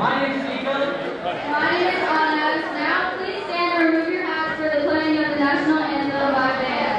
My name is Nico. My name is Anna. Now please stand and remove your hats for the playing of the national anthem by band.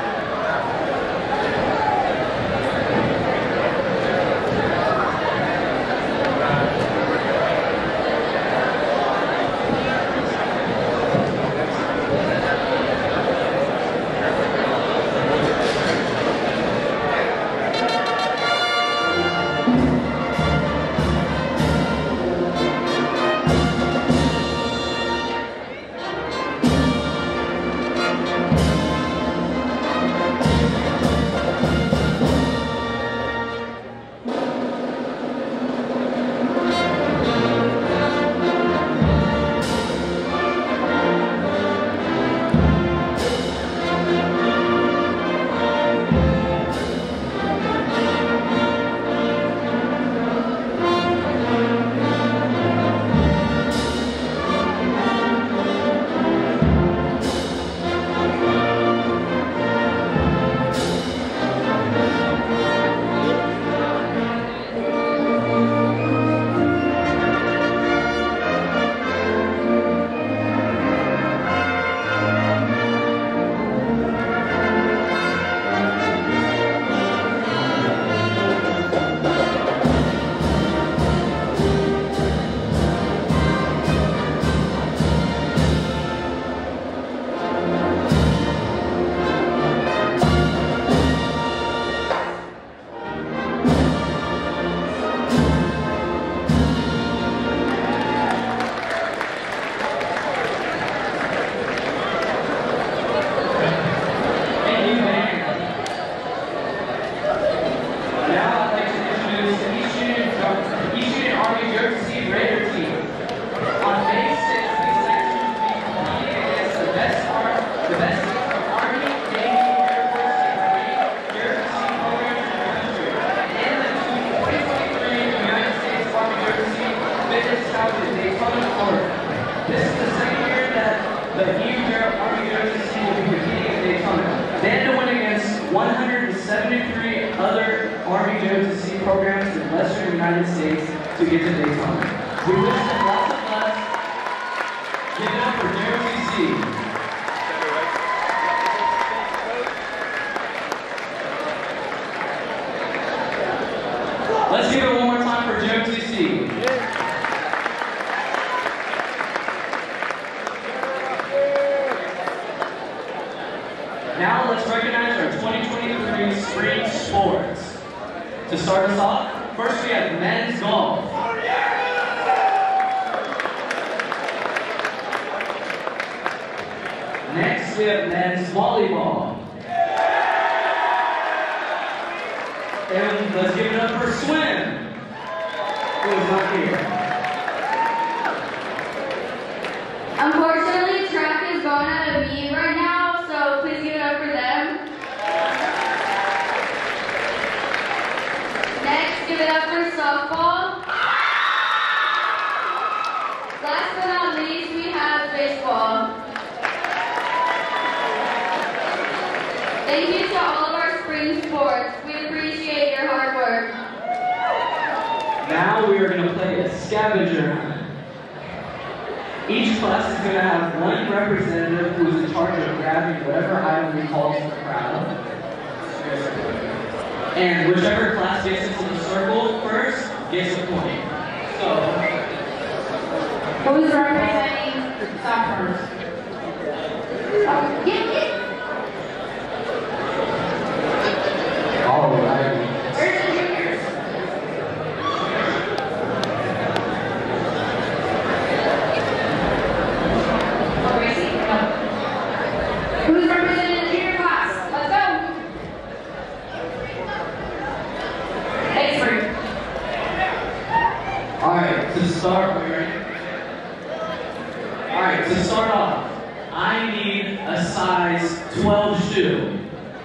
Now let's recognize our 2023 spring sports. To start us off, first we have men's golf. Next we have men's volleyball. And let's give it up for swim. Who's not here? Unfortunately, track is going out of me right now, so please give it up for them. Next, give it up for softball. Last but not least, we have baseball. Thank you to all of our spring sports. We appreciate your hard work. Now we are going to play a scavenger hunt. Each class is going to have one representative who is in charge of grabbing whatever item we call to the crowd. And whichever class gets into the circle first gets a point. So, who's representing stop first? All right. Where's the juniors? Who's representing the junior class? Let's go! Thanks, Bree. Alright, to start off, I need a size 12 shoe.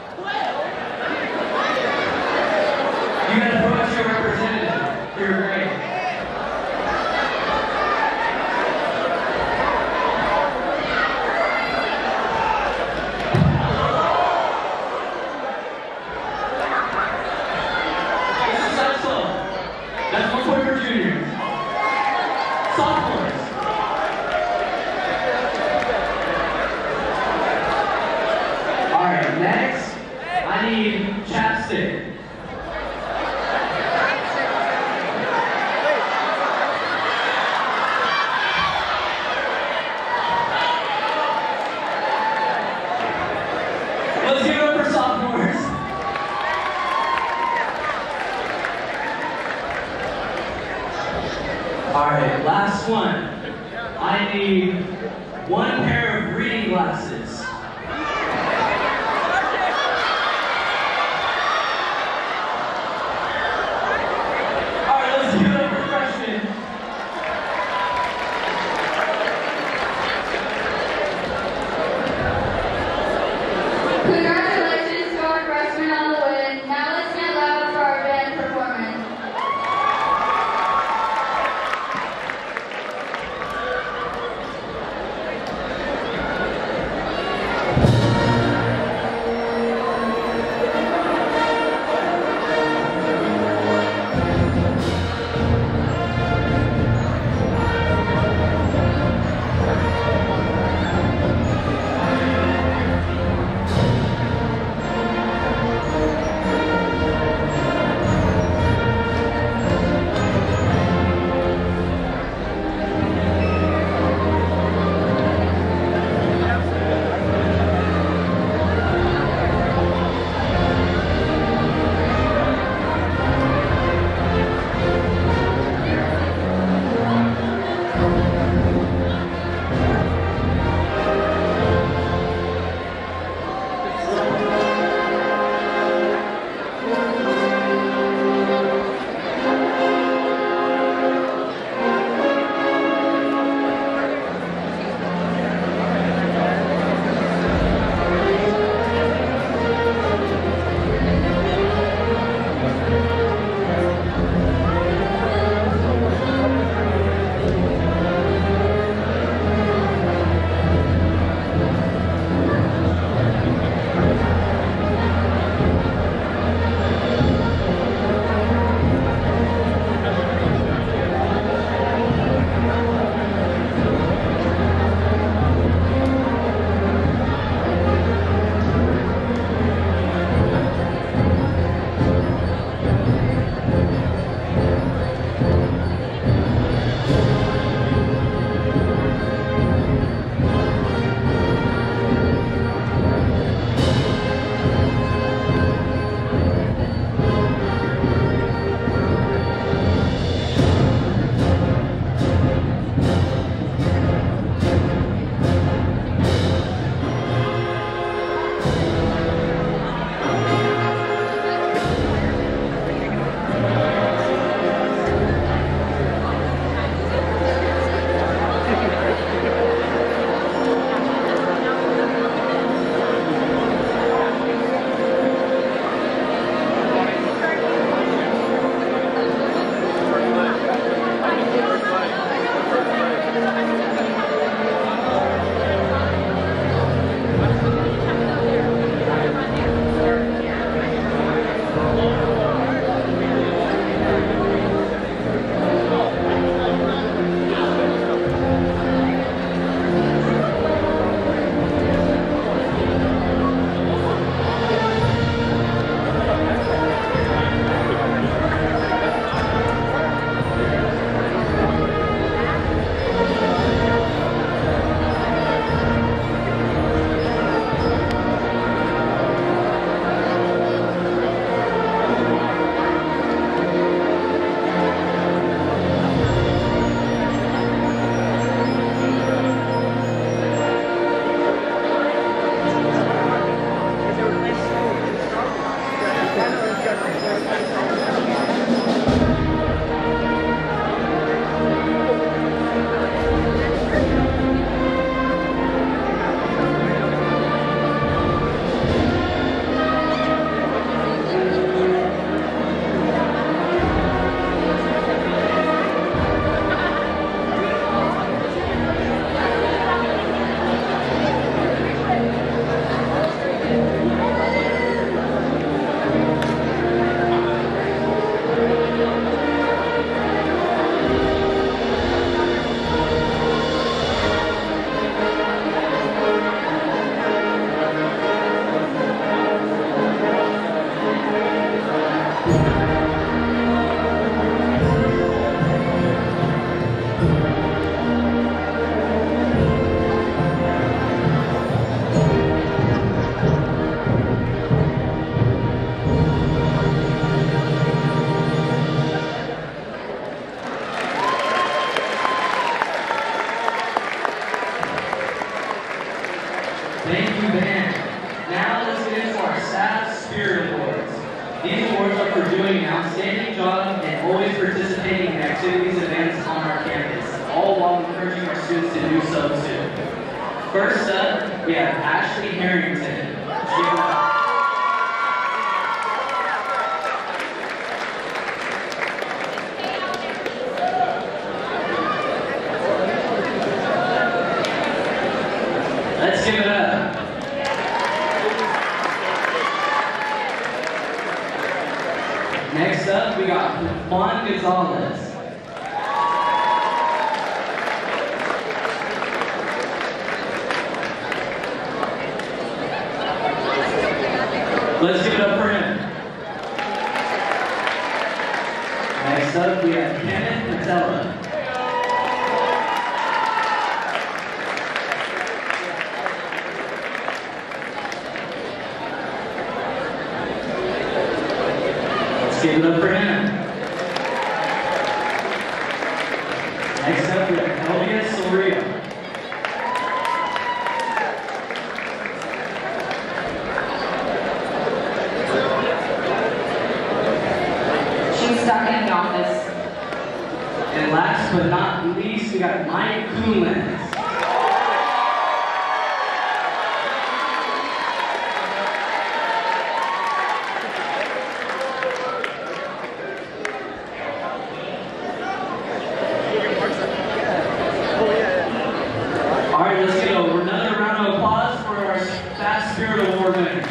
You gotta approach your representative for your grade. That's 1 point for juniors. Alright, last one. I need one pair of reading glasses. Alright, let's give it up for freshmen. Congratulations to our freshmen on the win. Now let's get loud for our band performance. doing an outstanding job and always participating in activities and events on our campus, all while encouraging our students to do so too. First up, we have Ashley Harrington. Let's give it up. Next up, we got Juan Gonzalez. Let's give it up for him. Next up, we have Kenneth Matella. Let's give it up for him. Next up, we have Elvia Soria. Stuck in the office. And last but not least, we got Mike Coolins. All right, let's get over another round of applause for our Fast Spirit Award winners.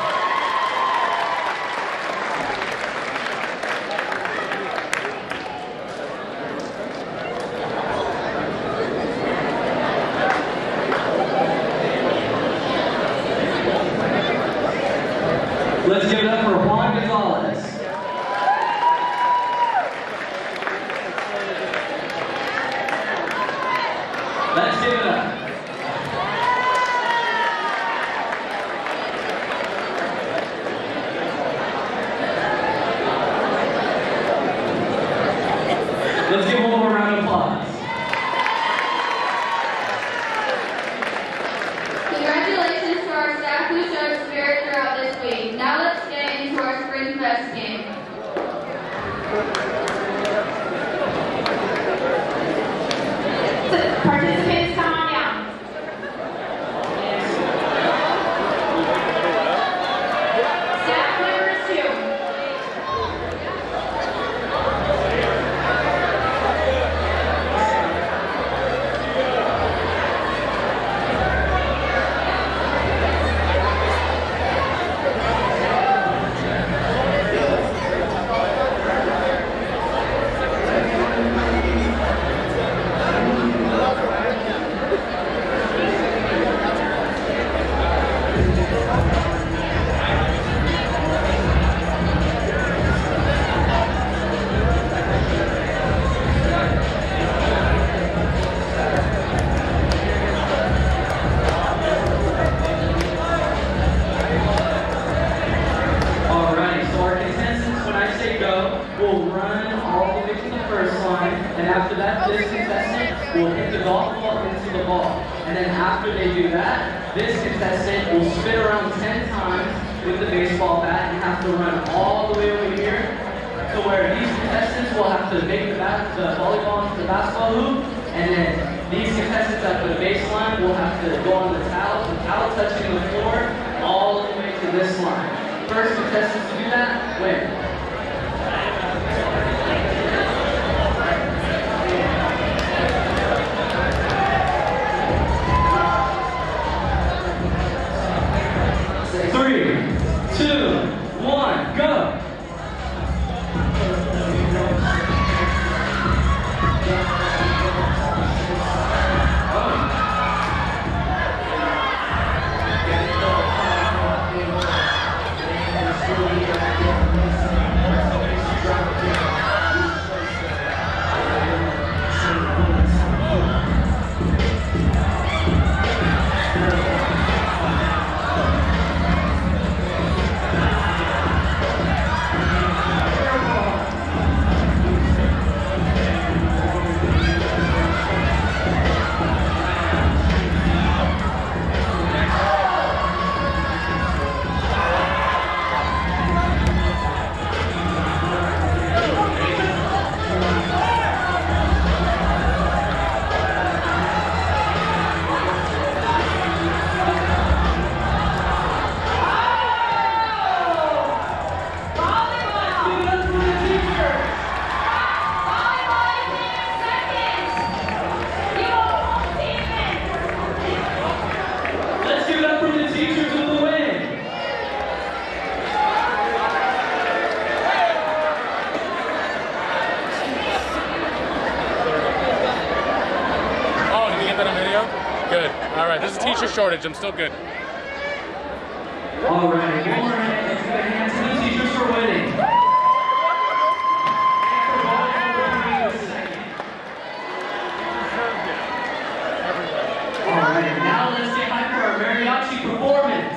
Let's give it up for Juan Gonzalez. Let's give it up. Let's give one more round of applause. Congratulations to our staff who showed spirit throughout this week. Now let's get into our Spring Fest game. Participants, come on down. Staff members too. We'll run all the way to the first line, and after that, this contestant will hit the golf ball into the ball. And then after they do that, this contestant will spin around 10 times with the baseball bat and have to run all the way over here to where these contestants will have to make the volleyball into the basketball hoop, and then these contestants at the baseline will have to go on the towel without touching the floor all the way to this line. First contestants to do that, win. Three, two, one, go! Good. All right, there's a teacher shortage. I'm still good. All right, one more hand. Let's give a hand to the teachers for winning. And for volleyball winning the second. All right, now let's say hi for our mariachi performance.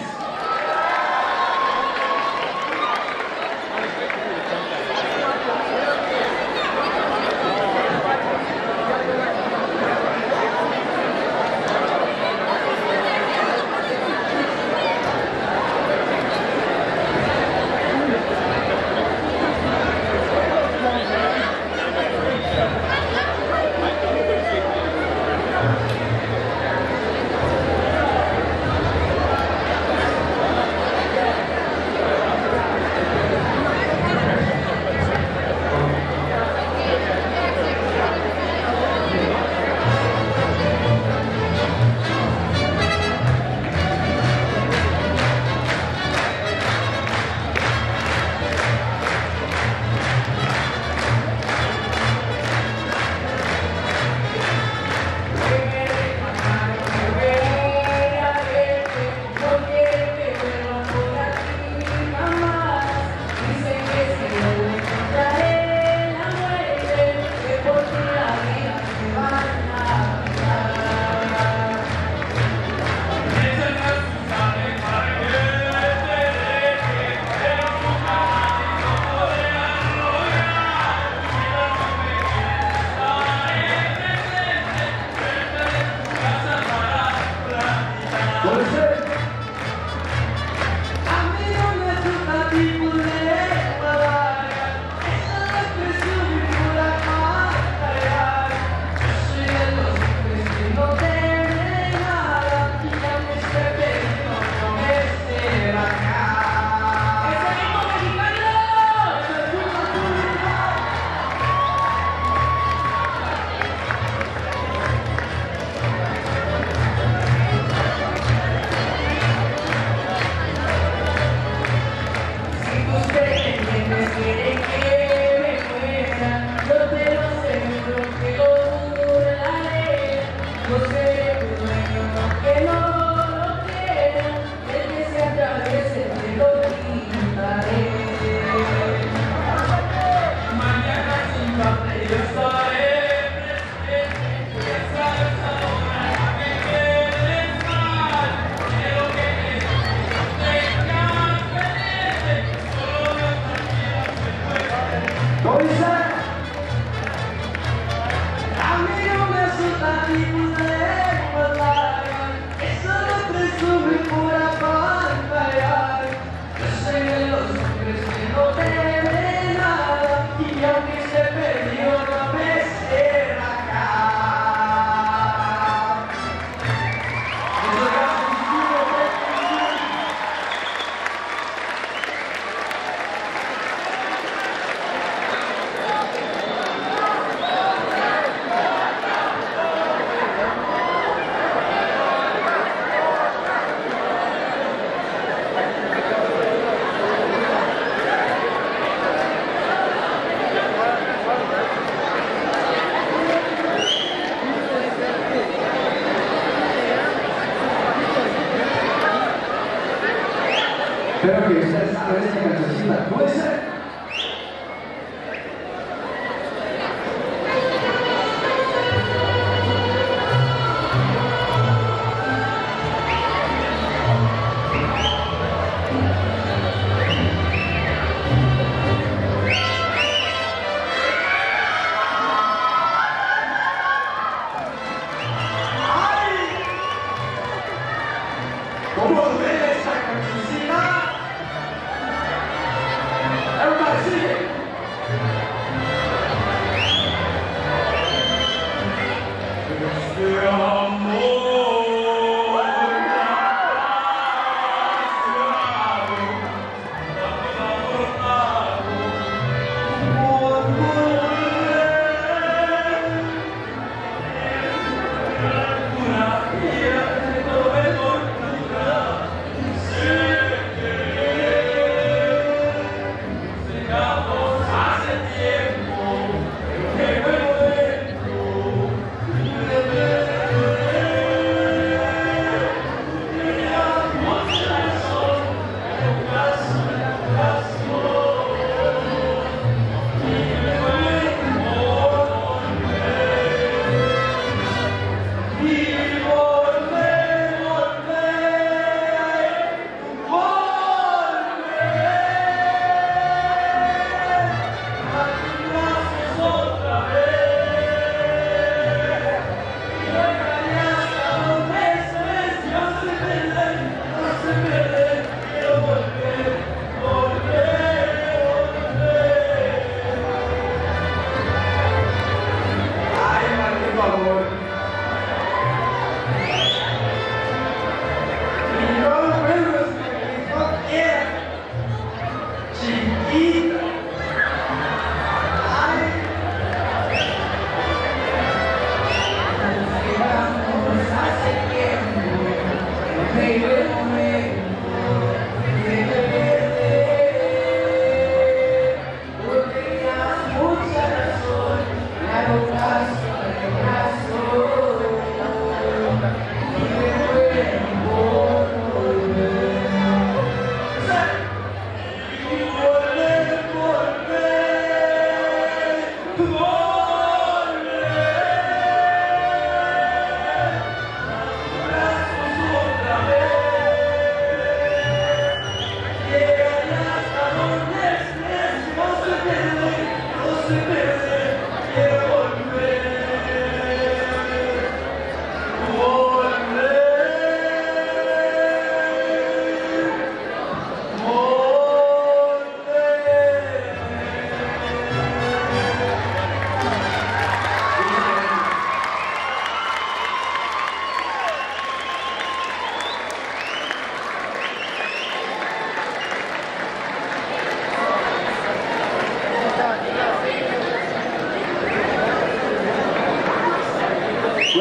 Espero que ustedes saben esta cancioncita. ¿Puede ser? ¿Cómo ven esta cancioncita?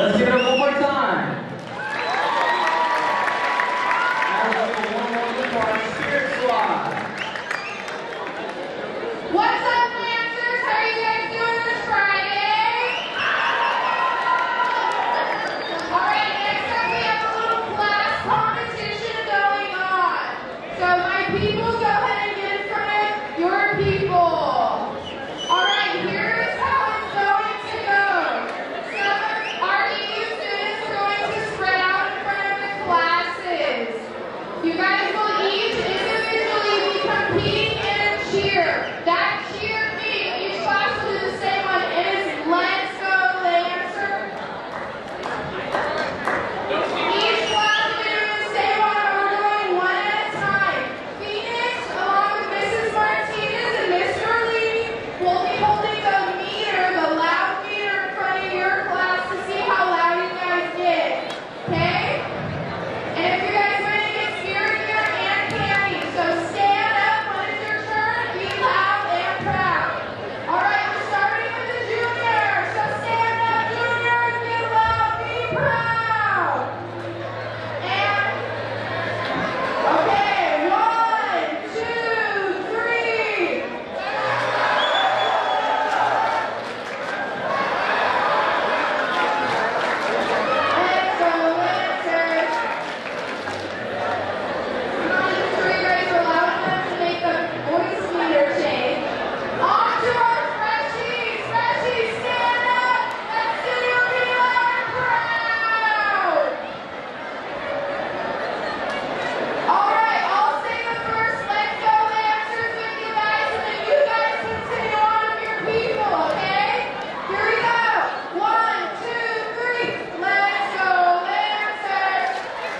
Let's give it up one more time. Now let's give one more to our Spirit Squad. What's up, Lancers? How are you guys doing this Friday? Alright, next up we have a little class competition going on. So my people, go ahead and get in front of your people. Alright, here's how it's going to go. Some of our EU students are going to spread out in front of the classes. You guys will each individually be competing in a cheer. That cheer beat, each class will do the same one. It is Let's Go Lancer. Each class will be doing the same one, and we're doing one at a time. Phoenix, along with Mrs. Martinez and Mr. Lee, will be holding the meter, the loud meter in front of your class to see how loud you guys get. Okay? And if you guys want to get spirit here and candy, so stand up when it's your turn, be loud and proud. Alright, we're starting with the juniors. So stand up, juniors, be loud, be proud. And, okay, 1, 2, 3. Let's go, Lancers. I'm not even sure you guys are loud enough to make the voice meter change. On to our freshies! Freshies, stand up! Let's see you be loud and proud! Alright, I'll say the first Let's Go Lancers with you guys, and then you guys continue on with your people, okay? Here we go! 1, 2, 3, Let's Go Lancers!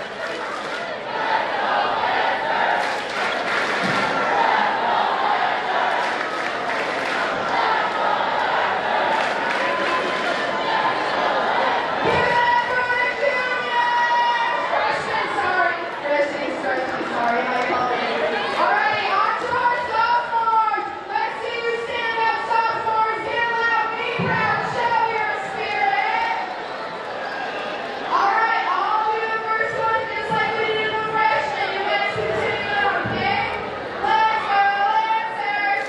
Give it up for the juniors! Freshmen, sorry. Freshmen, sorry, my apologies. Alrighty, on to our sophomores. Let's see you stand up, sophomores. Get loud, be proud, show your spirit. Alright, I'll do the first one just like we did with freshmen. You guys continue on, okay? Let's go, Lancers!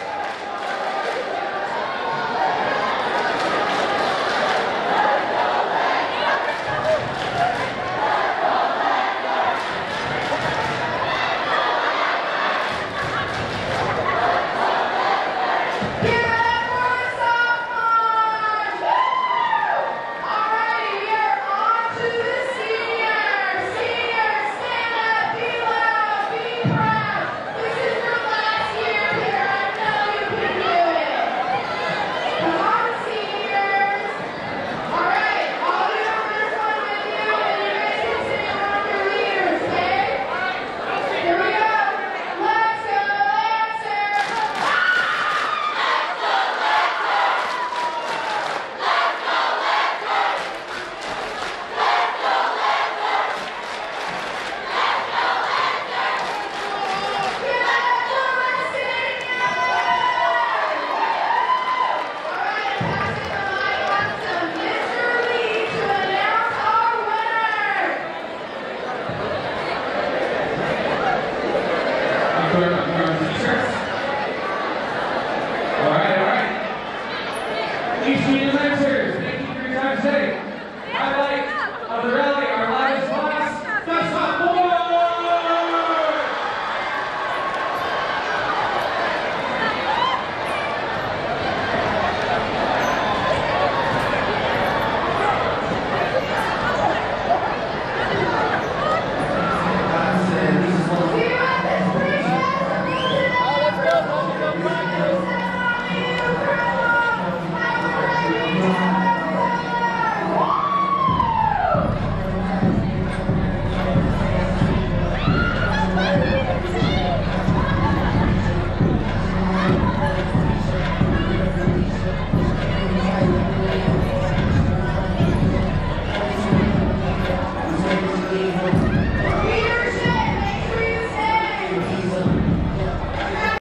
Give it up for the sophomores! Alrighty, we are on to the seniors. Seniors, stand up, be loud, be proud. This is your last year here. I know you can do it. Come on, seniors. Alright, I'll do the first one with you, and you guys continue on with your leaders, okay? Here we go. Let's go, Lancers! Alright. Each student Lancers, thank you for your time today. Highlight of the rally.